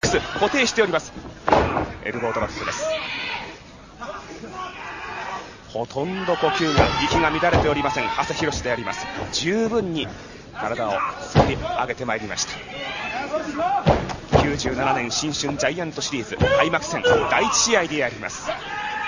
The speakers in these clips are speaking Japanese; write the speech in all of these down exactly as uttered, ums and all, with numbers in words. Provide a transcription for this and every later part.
ス固定しております。エルボードロップです。ほとんど呼吸が息が乱れておりません長谷博であります。十分に体を作り上げてまいりました。きゅうじゅうななねん新春ジャイアントシリーズ開幕戦だいいち試合であります。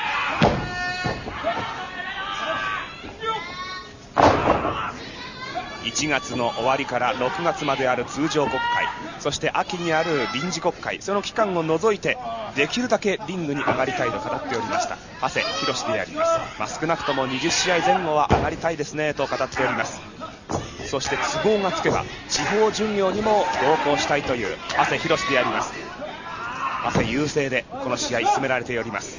いちがつの終わりからろくがつまである通常国会、そして秋にある臨時国会、その期間を除いてできるだけリングに上がりたいと語っておりました長谷博であります。まあ、少なくともにじゅっしあいぜん後は上がりたいですねと語っております。そして都合がつけば地方巡業にも同行したいという長谷博であります。長谷優勢でこの試合進められております。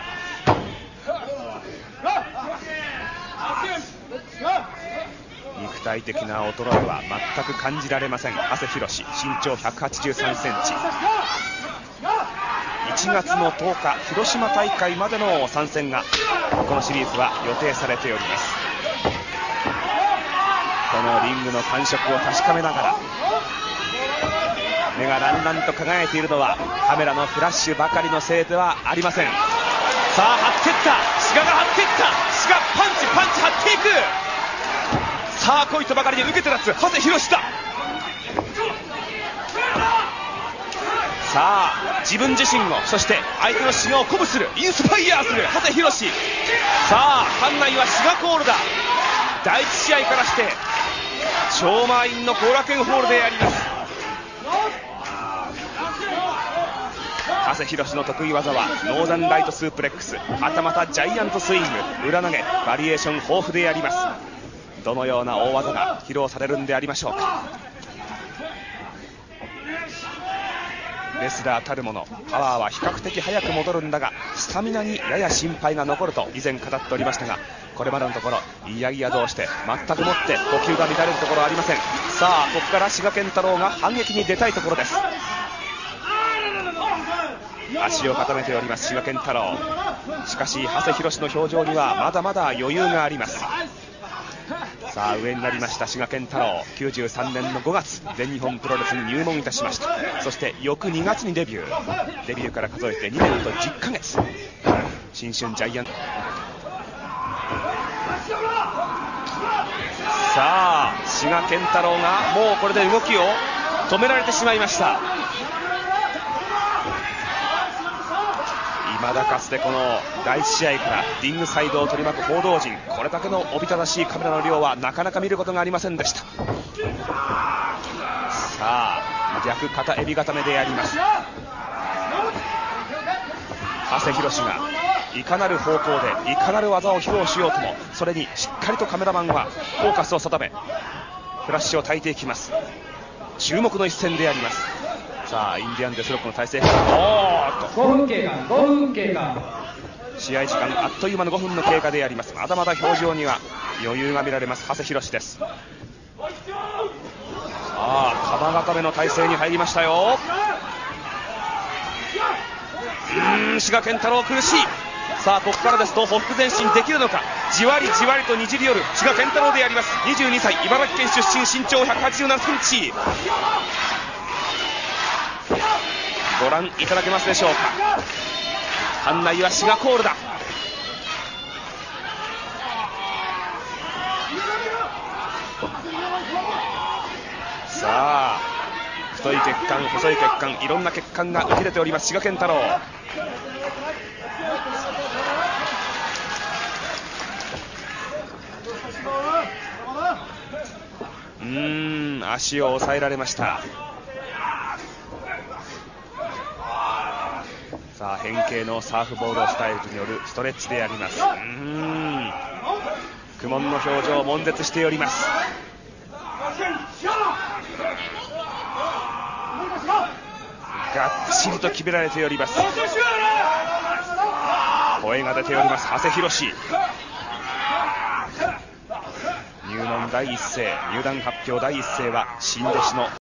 肉体的な衰えは全く感じられません長谷博、身長ひゃくはちじゅうさんセンチ。いちがつのとおか広島大会までの参戦がこのシリーズは予定されております。このリングの感触を確かめながら目がランランと輝いているのはカメラのフラッシュばかりのせいではありません。さあ張っていった、志賀が張っていった、志賀パンチパンチ張っていく。さあ来いとばかりに受けて立つ長谷博だ。さあ自分自身をそして相手の志賀を鼓舞する、インスパイアーする長谷博。さあ館内は志賀コールだ。だいいち試合からして超満員の後楽園ホールであります。長谷博の得意技はノーザンライトスープレックス、はたまたジャイアントスイング、裏投げ、バリエーション豊富であります。どのような大技が披露されるんでありましょうか。レスラーたるものパワーは比較的早く戻るんだがスタミナにやや心配が残ると以前語っておりましたが、これまでのところいやいやどうして全くもって呼吸が乱れるところはありません。さあここから志賀健太郎が反撃に出たいところです。足を固めております志賀健太郎。しかし長谷博の表情にはまだまだ余裕があります。さあ上になりました志賀健太郎、きゅうじゅうさんねんのごがつ全日本プロレスに入門いたしました。そして翌にがつにデビュー、デビューから数えてにねんとじゅっかげつ、新春ジャイアント。さあ志賀健太郎がもうこれで動きを止められてしまいました。未だかつてこのだいいち試合からリングサイドを取り巻く報道陣、これだけのおびただしいカメラの量はなかなか見ることがありませんでした。さあ逆肩エビ固めでやります。長谷博がいかなる方向でいかなる技を披露しようともそれにしっかりとカメラマンはフォーカスを定めフラッシュを焚いていきます。注目の一戦であります。さあインディアンデスロックの体勢、おーっとごふん経過、ごふん経過。 試合時間あっという間のごふんの経過であります。まだまだ表情には余裕が見られます長谷博です。さあ肩固めの体勢に入りましたよ。うーん志賀健太郎苦しい。さあここからですとほふ前進できるのか。じわりじわりとにじり寄る志賀健太郎であります。にじゅうにさい茨城県出身、身長ひゃくはちじゅうななセンチ。ご覧いただけますでしょうか。館内は志賀コールだ。さあ太い血管細い血管いろんな血管が浮き出ております志賀健太郎。うーん足を抑えられました。さあ変形のサーフボードスタイルによるストレッチであります。うーん苦悶の表情を悶絶しております。がっちりと決められております。声が出ております長谷博。入門第一声入団発表第一声は新弟子の